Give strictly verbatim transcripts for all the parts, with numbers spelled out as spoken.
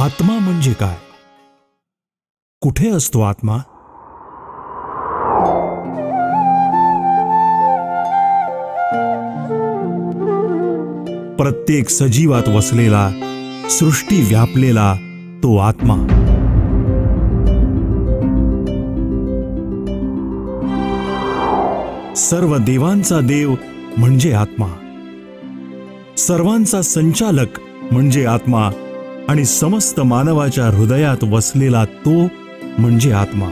आत्मा म्हणजे काय? कुठे असतो आत्मा? प्रत्येक सजीवात वसलेला, सृष्टी व्यापलेला तो आत्मा. सर्व देवांचा देव म्हणजे आत्मा, सर्वांचा संचालक म्हणजे आत्मा आणि समस्त मानवाच्या हृदयात वसलेला तो म्हणजे आत्मा.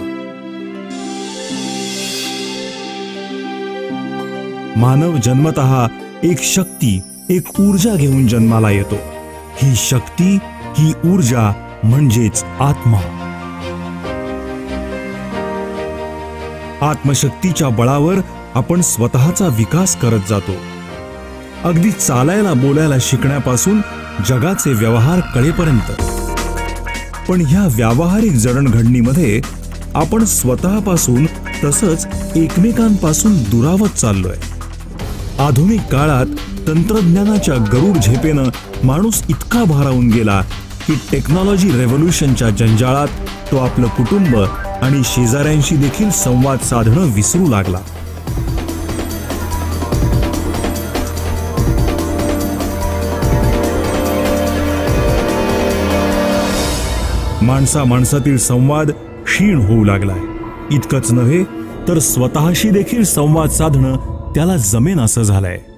मानव जन्मतः एक शक्ती, एक ऊर्जा घेऊन जन्माला येतो. ही शक्ती, ही ऊर्जा म्हणजेच आत्मा. आत्मशक्तीच्या बळावर आपण स्वतःचा विकास करत जातो. अगदी चालायला बोलायला शिकण्यापासून जगाचे व्यवहार कळेपर्यंत. पण ह्या व्यावहारिक जडणघडणीमध्ये आपण स्वतःपासून तसंच एकमेकांपासून दुरावत चाललोय. आधुनिक काळात तंत्रज्ञानाच्या गरुड झेपेनं माणूस इतका भारावून गेला की टेक्नॉलॉजी रेव्होल्यूशनच्या जंजाळात तो आपलं कुटुंब आणि शेजाऱ्यांशी देखील संवाद साधणं विसरू लागला. माणसा माणसातील संवाद क्षीण होऊ लागलाय. इतकंच नव्हे तर स्वतःशी देखील संवाद साधणं त्याला जमेन असं झालंय.